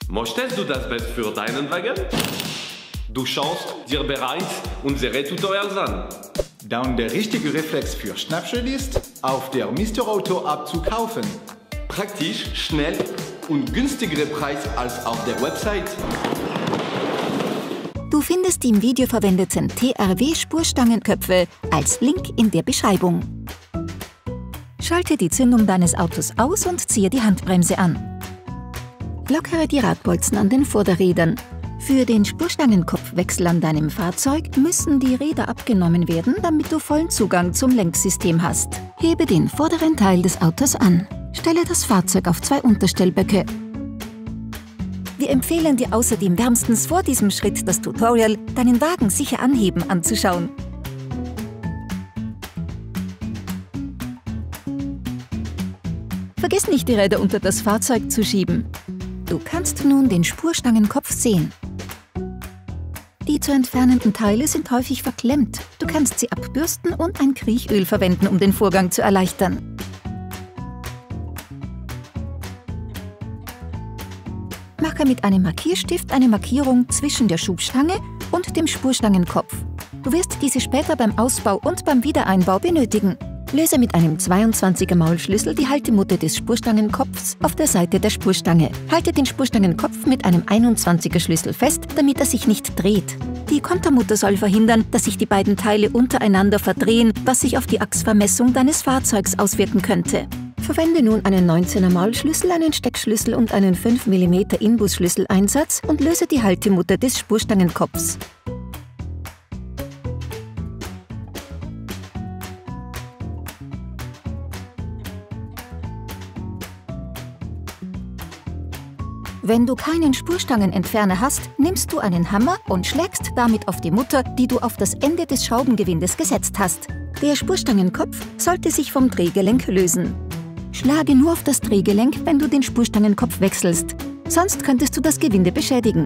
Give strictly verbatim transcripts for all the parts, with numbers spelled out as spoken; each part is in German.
Möchtest du das Beste für deinen Wagen? Du schaust dir bereits unsere Tutorials an. Dann der richtige Reflex für Schnäppchen ist, auf der Mister Auto App zu kaufen. Praktisch, schnell und günstigere Preis als auf der Website. Du findest die im Video verwendeten T R W-Spurstangenköpfe als Link in der Beschreibung. Schalte die Zündung deines Autos aus und ziehe die Handbremse an. Lockere die Radbolzen an den Vorderrädern. Für den Spurstangenkopfwechsel an deinem Fahrzeug müssen die Räder abgenommen werden, damit du vollen Zugang zum Lenksystem hast. Hebe den vorderen Teil des Autos an. Stelle das Fahrzeug auf zwei Unterstellböcke. Wir empfehlen dir außerdem wärmstens vor diesem Schritt das Tutorial, deinen Wagen sicher anheben anzuschauen. Vergiss nicht, die Räder unter das Fahrzeug zu schieben. Du kannst nun den Spurstangenkopf sehen. Die zu entfernenden Teile sind häufig verklemmt. Du kannst sie abbürsten und ein Kriechöl verwenden, um den Vorgang zu erleichtern. Mache mit einem Markierstift eine Markierung zwischen der Schubstange und dem Spurstangenkopf. Du wirst diese später beim Ausbau und beim Wiedereinbau benötigen. Löse mit einem zweiundzwanziger Maulschlüssel die Haltemutter des Spurstangenkopfs auf der Seite der Spurstange. Halte den Spurstangenkopf mit einem einundzwanziger Schlüssel fest, damit er sich nicht dreht. Die Kontermutter soll verhindern, dass sich die beiden Teile untereinander verdrehen, was sich auf die Achsvermessung deines Fahrzeugs auswirken könnte. Verwende nun einen neunzehner Maulschlüssel, einen Steckschlüssel und einen fünf Millimeter Inbusschlüsseleinsatz und löse die Haltemutter des Spurstangenkopfs. Wenn du keinen Spurstangenentferner hast, nimmst du einen Hammer und schlägst damit auf die Mutter, die du auf das Ende des Schraubengewindes gesetzt hast. Der Spurstangenkopf sollte sich vom Drehgelenk lösen. Schlage nur auf das Drehgelenk, wenn du den Spurstangenkopf wechselst. Sonst könntest du das Gewinde beschädigen.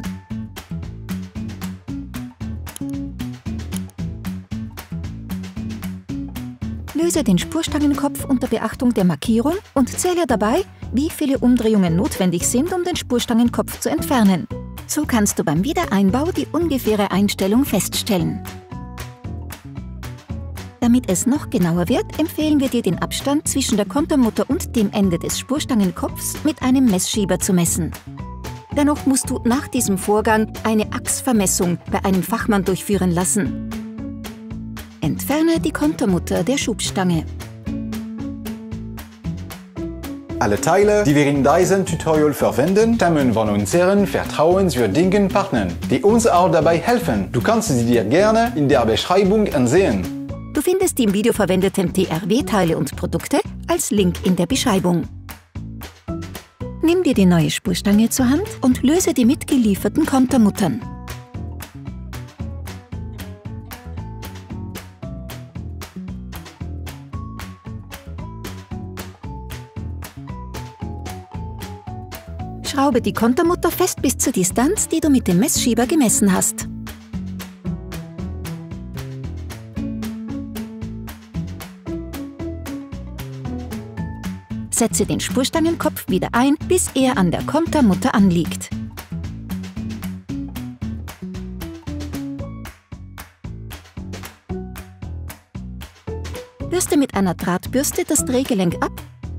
Löse den Spurstangenkopf unter Beachtung der Markierung und zähle dabei, wie viele Umdrehungen notwendig sind, um den Spurstangenkopf zu entfernen. So kannst du beim Wiedereinbau die ungefähre Einstellung feststellen. Damit es noch genauer wird, empfehlen wir dir, den Abstand zwischen der Kontermutter und dem Ende des Spurstangenkopfs mit einem Messschieber zu messen. Dennoch musst du nach diesem Vorgang eine Achsvermessung bei einem Fachmann durchführen lassen. Entferne die Kontermutter der Schubstange. Alle Teile, die wir in diesem Tutorial verwenden, stammen von unseren vertrauenswürdigen Partnern, die uns auch dabei helfen. Du kannst sie dir gerne in der Beschreibung ansehen. Du findest die im Video verwendeten T R W-Teile und Produkte als Link in der Beschreibung. Nimm dir die neue Spurstange zur Hand und löse die mitgelieferten Kontermuttern. Schraube die Kontermutter fest bis zur Distanz, die du mit dem Messschieber gemessen hast. Setze den Spurstangenkopf wieder ein, bis er an der Kontermutter anliegt. Bürste mit einer Drahtbürste das Drehgelenk ab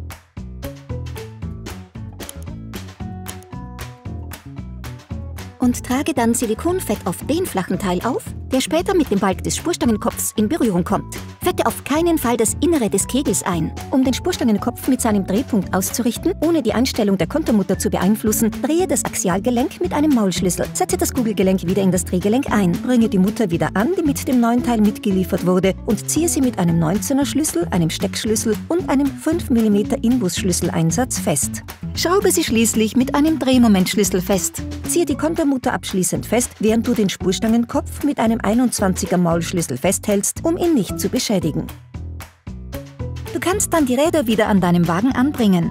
und trage dann Silikonfett auf den flachen Teil auf, der später mit dem Balk des Spurstangenkopfs in Berührung kommt. Fette auf keinen Fall das Innere des Kegels ein. Um den Spurstangenkopf mit seinem Drehpunkt auszurichten, ohne die Einstellung der Kontermutter zu beeinflussen, drehe das Axialgelenk mit einem Maulschlüssel. Setze das Kugelgelenk wieder in das Drehgelenk ein. Bringe die Mutter wieder an, die mit dem neuen Teil mitgeliefert wurde, und ziehe sie mit einem neunzehner Schlüssel, einem Steckschlüssel und einem fünf Millimeter Inbusschlüsseleinsatz fest. Schraube sie schließlich mit einem Drehmomentschlüssel fest. Ziehe die Kontermutter abschließend fest, während du den Spurstangenkopf mit einem einundzwanziger Maulschlüssel festhältst, um ihn nicht zu beschädigen. Du kannst dann die Räder wieder an deinem Wagen anbringen.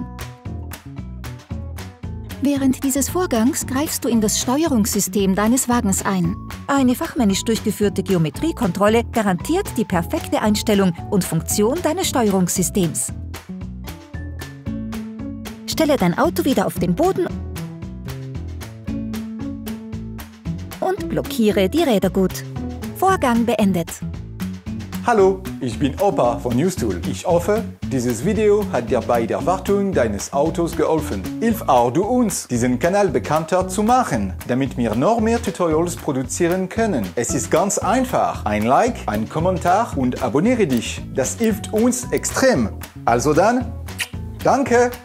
Während dieses Vorgangs greifst du in das Steuerungssystem deines Wagens ein. Eine fachmännisch durchgeführte Geometriekontrolle garantiert die perfekte Einstellung und Funktion deines Steuerungssystems. Stelle dein Auto wieder auf den Boden und blockiere die Räder gut. Vorgang beendet. Hallo, ich bin Opa von Newstool. Ich hoffe, dieses Video hat dir bei der Wartung deines Autos geholfen. Hilf auch du uns, diesen Kanal bekannter zu machen, damit wir noch mehr Tutorials produzieren können. Es ist ganz einfach. Ein Like, ein Kommentar und abonniere dich. Das hilft uns extrem. Also dann, danke!